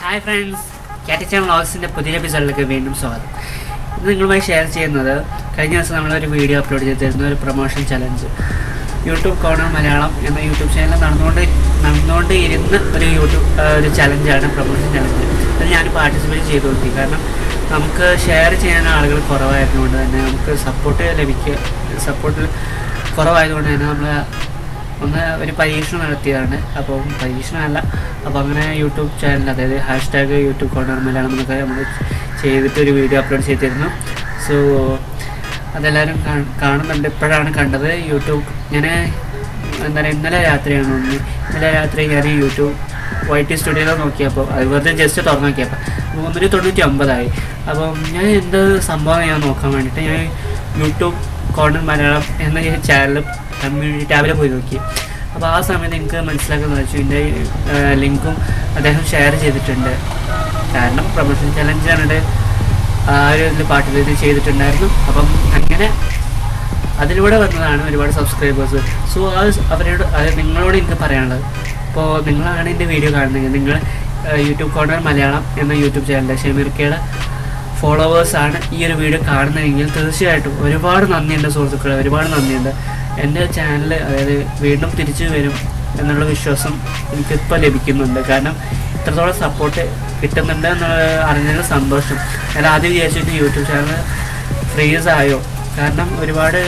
Hi friends, കാറ്റിച്ചാൻ വ്ളോഗ്സിൻ്റെ പുതിയ എപ്പിസോഡിലേക്ക് വീണ്ടും സ്വാഗതം. ഇന്ന് നിങ്ങളുമായി ഷെയർ ചെയ്യുന്നത് കഴിഞ്ഞ ദിവസം നമ്മളൊരു വീഡിയോ അപ്ലോഡ് ചെയ്തിരുന്ന ഒരു promotion challenge. YouTube corner Malayalam എന്ന യൂട്യൂബ് ചാനൽ നടന്നുകൊണ്ട് ഇരുന്ന ഒരു ചലഞ്ചാണ് പ്രൊമോഷൻ ചലഞ്ച്. അത് ഞാൻ പാർട്ടിസിപ്പേറ്റ് ചെയ്ത് നോക്കി. കാരണം നമുക്ക് ഷെയർ ചെയ്യാൻ ആളുകൾ കുറവായതുകൊണ്ട് തന്നെ നമുക്ക് സപ്പോർട്ട് കുറവായതുകൊണ്ട് തന്നെ നമ്മൾ ഒരു പരീക്ഷണം നടത്തിയതാണ്. അപ്പം പരീക്ഷണമല്ല, അപ്പോൾ അങ്ങനെ യൂട്യൂബ് ചാനൽ, അതായത് ഹാഷ്ടാഗ് യൂട്യൂബ് കോർണർ മലയാളം എന്നൊക്കെ നമ്മൾ ചെയ്തിട്ട് ഒരു വീഡിയോ അപ്ലോഡ് ചെയ്തിരുന്നു. സോ അതെല്ലാവരും കാണുന്നുണ്ട്. ഇപ്പോഴാണ് കണ്ടത്. ഞാൻ ഇന്നലെ രാത്രി ഞാൻ യൂട്യൂബ് YT സ്റ്റുഡിയോയിൽ നോക്കിയപ്പോൾ അത് വെറുതെ ജസ്റ്റ് തുറന്നു നോക്കിയപ്പോൾ 399 അപ്പം ഞാൻ എന്ത് സംഭവം ഞാൻ നോക്കാൻ വേണ്ടിയിട്ട് ഞാൻ യൂട്യൂബ് കോർണർ മലയാളം എന്ന ഈ ചാനൽ കമ്മ്യൂണിറ്റി ടാബിൽ പോയി നോക്കി. അപ്പോൾ ആ സമയത്ത് എനിക്ക് മനസ്സിലാക്കുന്നത് വെച്ചു എൻ്റെ ലിങ്കും അദ്ദേഹം ഷെയർ ചെയ്തിട്ടുണ്ട്. കാരണം പ്രൊമോഷൻ ചലഞ്ചാണ് ആ ഒരു ഇതിൽ പാർട്ടിസിപ്പേറ്റ് ചെയ്തിട്ടുണ്ടായിരുന്നു. അപ്പം അങ്ങനെ അതിലൂടെ വന്നതാണ് ഒരുപാട് സബ്സ്ക്രൈബേഴ്സ്. സോ നിങ്ങളോട് എനിക്ക് പറയാനുള്ളത്, ഇപ്പോൾ നിങ്ങളാണ് എൻ്റെ വീഡിയോ കാണുന്നതെങ്കിൽ നിങ്ങൾ യൂട്യൂബ് കോർണർ മലയാളം എന്ന യൂട്യൂബ് ചാനലിലെ ഷമീർക്കയുടെ ഫോളോവേഴ്സാണ് ഈ ഒരു വീഡിയോ കാണുന്നതെങ്കിൽ തീർച്ചയായിട്ടും ഒരുപാട് നന്ദിയുണ്ട് സുഹൃത്തുക്കളെ, ഒരുപാട് നന്ദിയുണ്ട്. എൻ്റെ ചാനൽ അതായത് വീണ്ടും തിരിച്ചു വരും എന്നുള്ള വിശ്വാസം എനിക്കിപ്പോൾ ലഭിക്കുന്നുണ്ട്. കാരണം ഇത്രത്തോളം സപ്പോർട്ട് കിട്ടുന്നുണ്ട് എന്നുള്ള അറിഞ്ഞതിൽ സന്തോഷം. ഞാൻ ആദ്യം വിചാരിച്ചിട്ട് യൂട്യൂബ് ചാനൽ ഫ്രീസ് ആയോ, കാരണം ഒരുപാട്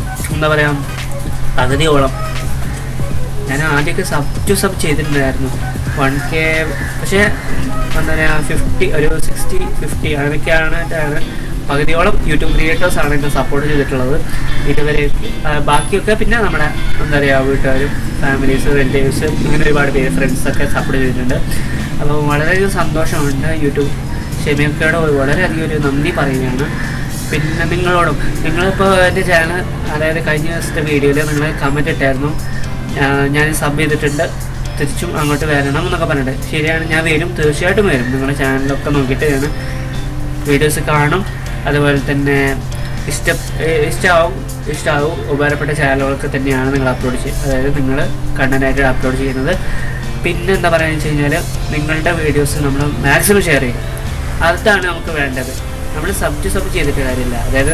പകുതിയോളം ഞാൻ ആദ്യമൊക്കെ സബ് ചെയ്തിട്ടുണ്ടായിരുന്നു 1K. പക്ഷേ 50 ഒരു 60-50 അങ്ങനെയൊക്കെയാണ്. പകുതിയോളം യൂട്യൂബ് ക്രിയേറ്റേഴ്സാണ് എന്നെ സപ്പോർട്ട് ചെയ്തിട്ടുള്ളത് ഇതുവരെ. ബാക്കിയൊക്കെ പിന്നെ നമ്മുടെ വീട്ടുകാരും ഫാമിലീസ്, റിലേറ്റീവ്സ്, അങ്ങനെ ഒരുപാട് പേര്, ഫ്രണ്ട്സൊക്കെ സപ്പോർട്ട് ചെയ്തിട്ടുണ്ട്. അപ്പോൾ വളരെയധികം സന്തോഷമുണ്ട്. യൂട്യൂബ് ഷമീർക്കയോട് വളരെയധികം ഒരു നന്ദി പറയുകയാണ്. പിന്നെ നിങ്ങളിപ്പോൾ എൻ്റെ ചാനൽ, അതായത് കഴിഞ്ഞ ദിവസത്തെ വീഡിയോയിൽ നിങ്ങൾ കമൻറ്റ് ഇട്ടായിരുന്നു ഞാൻ സബ് ചെയ്തിട്ടുണ്ട്, തിരിച്ചും അങ്ങോട്ട് വരണം എന്നൊക്കെ പറഞ്ഞിട്ട്. ശരിയാണ്, ഞാൻ വരും, തീർച്ചയായിട്ടും വരും. നിങ്ങളുടെ ചാനലൊക്കെ നോക്കിയിട്ട് ഞാൻ വീഡിയോസ് കാണും. അതുപോലെ തന്നെ ഇഷ്ടമാവും ഉപകാരപ്പെട്ട ചാനലുകളൊക്കെ തന്നെയാണ് നിങ്ങൾ അപ്ലോഡ് ചെയ്യുന്നത്, അതായത് നിങ്ങൾ കണ്ടൻറ്റായിട്ട് അപ്ലോഡ് ചെയ്യുന്നത്. പിന്നെ എന്താ പറയുക വെച്ച് കഴിഞ്ഞാൽ, നിങ്ങളുടെ വീഡിയോസ് നമ്മൾ മാക്സിമം ഷെയർ ചെയ്യും. അതാണ് നമുക്ക് വേണ്ടത്. നമ്മൾ സബ് ചെയ്തിട്ട് കാര്യമില്ല. അതായത്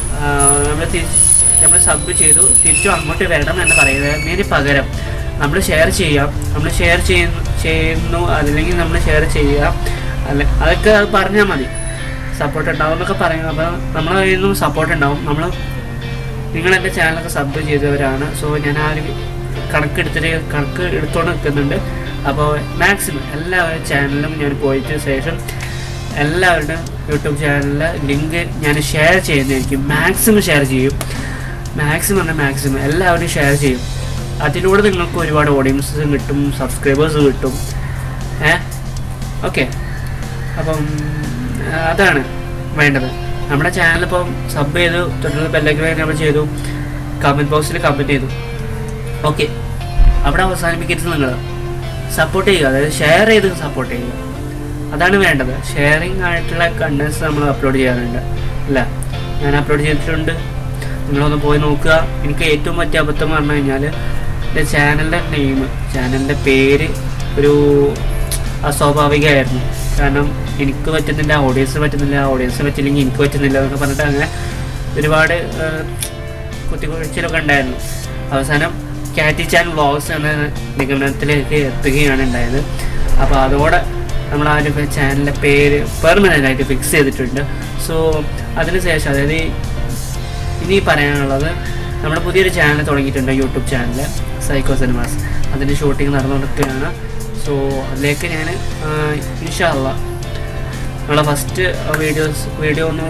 നമ്മൾ സബ് ചെയ്തു തിരിച്ചും അങ്ങോട്ട് വരണം എന്ന് പറയുന്നതിന് പകരം നമ്മൾ ഷെയർ ചെയ്യാം. നമ്മൾ ഷെയർ ചെയ്യുന്നു അല്ലെങ്കിൽ നമ്മൾ ഷെയർ ചെയ്യാം, അതൊക്കെ പറഞ്ഞാൽ മതി. സപ്പോർട്ട് ഉണ്ടാവും എന്നൊക്കെ പറയുന്നത്. അപ്പോൾ നമ്മളെ കയ്യിൽ നിന്നും സപ്പോർട്ട് ഉണ്ടാവും. നിങ്ങൾ എൻ്റെ ചാനലൊക്കെ സബ് ചെയ്തവരാണ്. സോ ഞാൻ ആ ഒരു കണക്ക് എടുത്തുകൊണ്ട് നിൽക്കുന്നുണ്ട്. അപ്പോൾ മാക്സിമം എല്ലാവരുടെ ചാനലിലും ഞാൻ പോയിട്ട് ശേഷം എല്ലാവരുടെയും യൂട്യൂബ് ചാനലിലെ ലിങ്ക് ഞാൻ ഷെയർ ചെയ്യുന്നതായിരിക്കും. മാക്സിമം ഷെയർ ചെയ്യും. മാക്സിമം എല്ലാവരും ഷെയർ ചെയ്യും. അതിലൂടെ നിങ്ങൾക്ക് ഒരുപാട് ഓഡിയൻസ് കിട്ടും, സബ്സ്ക്രൈബേഴ്സ് കിട്ടും. ഓക്കെ, അപ്പം അതാണ് വേണ്ടത്. നമ്മുടെ ചാനലിപ്പം സബ് ചെയ്തു, തൊട്ടുള്ള ബെല്ലൈക്കൺ നമ്മൾ ചെയ്തു, കമൻറ്റ് ബോക്സിൽ കമൻറ്റ് ചെയ്തു. ഓക്കെ, അവിടെ അവസാനിപ്പിക്കരുത്. നിങ്ങൾ സപ്പോർട്ട് ചെയ്യുക, അതായത് ഷെയർ ചെയ്ത് സപ്പോർട്ട് ചെയ്യുക. അതാണ് വേണ്ടത്. ഷെയറിങ് ആയിട്ടുള്ള കണ്ടൻസ് നമ്മൾ അപ്ലോഡ് ചെയ്യാറുണ്ട് അല്ല, ഞാൻ അപ്ലോഡ് ചെയ്തിട്ടുണ്ട്. നിങ്ങളൊന്ന് പോയി നോക്കുക. എനിക്ക് ഏറ്റവും പറ്റിയ അബദ്ധം പറഞ്ഞു കഴിഞ്ഞാൽ എൻ്റെ ചാനലിൻ്റെ പേര് ഒരു അസ്വാഭാവികമായിരുന്നു. കാരണം എനിക്ക് പറ്റുന്നില്ല, ഓഡിയൻസ് പറ്റില്ലെങ്കിൽ എനിക്ക് പറ്റുന്നില്ല എന്നൊക്കെ പറഞ്ഞിട്ട് അങ്ങനെ ഒരുപാട് കുത്തിക്കുഴിച്ചിലൊക്കെ ഉണ്ടായിരുന്നു. അവസാനം കാറ്റിച്ചാൻ വ്ളോഗ്സ് എന്ന നിഗമനത്തിലേക്ക് എത്തുകയാണ് ഉണ്ടായത്. അപ്പോൾ അതോടെ നമ്മൾ ആ ഒരു ചാനലിൻ്റെ പേര് പെർമനൻ്റായിട്ട് ഫിക്സ് ചെയ്തിട്ടുണ്ട്. സോ അതിനുശേഷം, അതായത് ഇനി പറയാനുള്ളത്, നമ്മുടെ പുതിയൊരു ചാനൽ തുടങ്ങിയിട്ടുണ്ട്, യൂട്യൂബ് ചാനൽ സൈക്കോ സിനിമാസ്. അതിൻ്റെ ഷൂട്ടിംഗ് നടന്നുകൊണ്ടിരിക്കുകയാണ്. സോ അതിലേക്ക് ഞാൻ ഇൻഷാ അല്ലാഹ് നമ്മളെ ഫസ്റ്റ് വീഡിയോ ഒന്ന്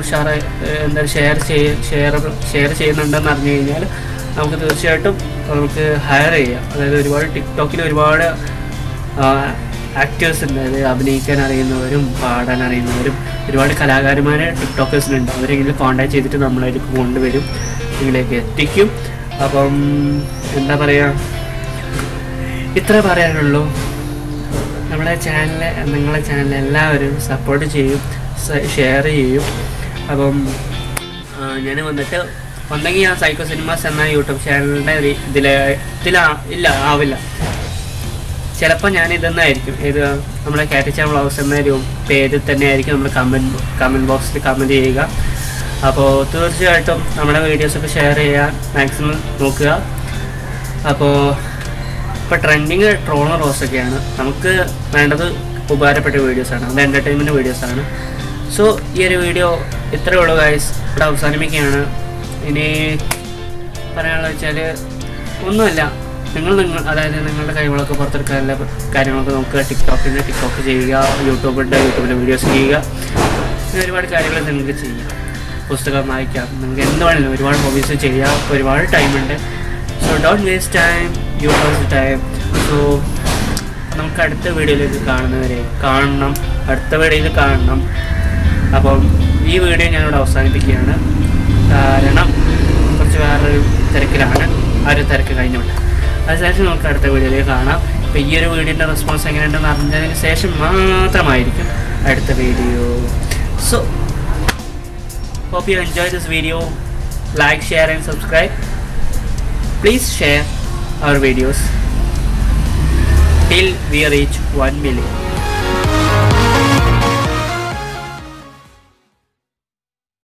ഷെയർ ചെയ്യുന്നുണ്ടെന്ന് അറിഞ്ഞു കഴിഞ്ഞാൽ നമുക്ക് തീർച്ചയായിട്ടും നമുക്ക് ഹയർ ചെയ്യാം. അതായത് ഒരുപാട് ടിക്ടോക്കിൽ ഒരുപാട് ആക്ടേഴ്സ് ഉണ്ട്, അതായത് അഭിനയിക്കാൻ അറിയുന്നവരും പാടാൻ അറിയുന്നവരും ഒരുപാട് കലാകാരന്മാരെ ടിക്ടോക്കേഴ്സിനുണ്ട്. അവരെങ്കിലും കോൺടാക്ട് ചെയ്തിട്ട് നമ്മളായിട്ട് കൊണ്ടുവരും, നിങ്ങളിലേക്ക് എത്തിക്കും. അപ്പം എന്താ പറയുക, ഇത്ര പറയാനുള്ളൂ. നിങ്ങളെ ചാനൽ എല്ലാവരും സപ്പോർട്ട് ചെയ്യും, ഷെയർ ചെയ്യും. അപ്പം ഞാൻ ഒന്നെങ്കിൽ ഞാൻ സൈക്കോ സിനിമാസ് എന്ന യൂട്യൂബ് ചാനലിൻ്റെ ആവില്ല. ചിലപ്പോൾ ഞാൻ ഇതെന്നായിരിക്കും ഇത് നമ്മുടെ കാറ്റിച്ചാൻ വ്ളോഗ്സ് എന്ന ഒരു പേരിൽ തന്നെ ആയിരിക്കും നമ്മൾ കമൻറ്റ് ബോക്സിൽ കമൻറ്റ് ചെയ്യുക. അപ്പോൾ തീർച്ചയായിട്ടും നമ്മുടെ വീഡിയോസൊക്കെ ഷെയർ ചെയ്യാൻ മാക്സിമം നോക്കുക. അപ്പോൾ ഇപ്പോൾ ട്രെൻഡിങ് ട്രോളർ റോസൊക്കെയാണ്. നമുക്ക് വേണ്ടത് ഉപകാരപ്പെട്ട വീഡിയോസാണ്, അത് എൻ്റർടൈൻമെൻറ്റ് വീഡിയോസാണ്. സോ ഈ ഒരു വീഡിയോ ഇത്രയേ ഉള്ളൂ ഗൈസ്, ഇവിടെ അവസാനിപ്പിക്കുകയാണ്. ഇനി പറയാനുള്ളത് വെച്ചാൽ ഒന്നുമില്ല, നിങ്ങൾ അതായത് നിങ്ങളുടെ കഴിവുകളൊക്കെ പുറത്തെടുക്കാനുള്ള കാര്യങ്ങളൊക്കെ നോക്കുക. ടിക്ടോക്ക് ചെയ്യുക, യൂട്യൂബിൻ്റെ വീഡിയോസ് ചെയ്യുക. ഇങ്ങനെ ഒരുപാട് കാര്യങ്ങൾ നിങ്ങൾക്ക് ചെയ്യാം. പുസ്തകം വായിക്കാം, നിങ്ങൾക്ക് എന്ത് വേണമെങ്കിലും ഒരുപാട് ഹോബീസ് ചെയ്യാം. ഒരുപാട് ടൈമുണ്ട്. So don't waste time, use time. So നമുക്ക് അടുത്ത വീഡിയോയിലേക്ക് അടുത്ത വീഡിയോയിൽ കാണണം. അപ്പം ഈ വീഡിയോ ഞാനിവിടെ അവസാനിപ്പിക്കുകയാണ്. കാരണം കുറച്ച് വേറൊരു തിരക്കിലാണ്. ആ ഒരു തിരക്ക് കഴിഞ്ഞുകൊണ്ട് അതിനുശേഷം നമുക്ക് അടുത്ത വീഡിയോയിലേക്ക് കാണാം. ഇപ്പോൾ ഈ ഒരു വീഡിയോൻ്റെ റെസ്പോൺസ് എങ്ങനെയുണ്ടെന്ന് അറിഞ്ഞതിന് ശേഷം മാത്രമായിരിക്കും അടുത്ത video. So hope you enjoy this video. Like, share and subscribe. Please share our videos till we reach 1 million.